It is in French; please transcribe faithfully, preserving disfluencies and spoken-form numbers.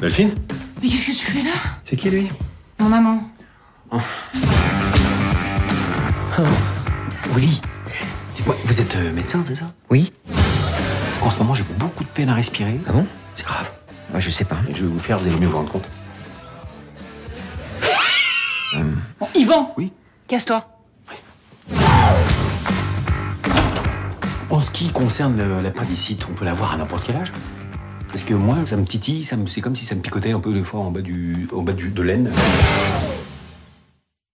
Delphine? Mais qu'est-ce que tu fais là? C'est qui, lui? Mon maman. Oh. Oh. Willy, dites-moi, vous êtes euh, médecin, c'est ça? Oui. En ce moment, j'ai beaucoup de peine à respirer. Ah bon? C'est grave. Moi, je sais pas. Et je vais vous le faire, vous allez mieux vous rendre compte. euh... Bon, Yvan. Oui? Casse-toi. Oui. En ce qui concerne l'appendicite, on peut l'avoir à n'importe quel âge? Parce que moi, ça me titille, ça me, c'est comme si ça me picotait un peu des fois en bas du, en bas du, de l'aine.